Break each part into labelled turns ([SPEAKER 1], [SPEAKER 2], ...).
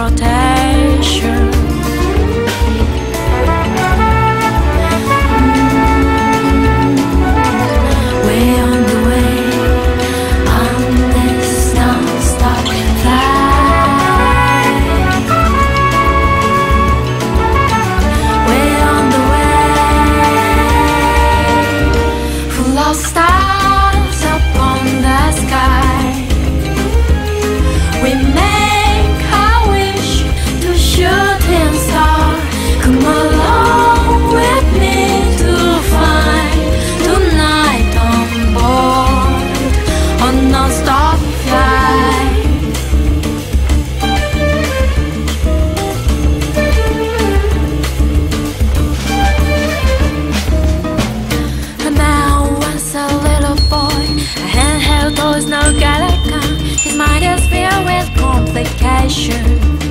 [SPEAKER 1] transportation. We're on the way on this non-stop flight. We're on the way, full of stars up on the sky. We make our wish to shooting star. Come along with me to find tonight on board on non-stop flight. And now once a little boy, a handheld toys, no galaga. His mind is filled with complication.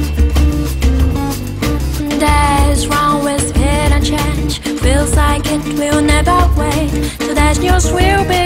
[SPEAKER 1] Days wrong with speed and change. Feels like it will never wait. Today's news will be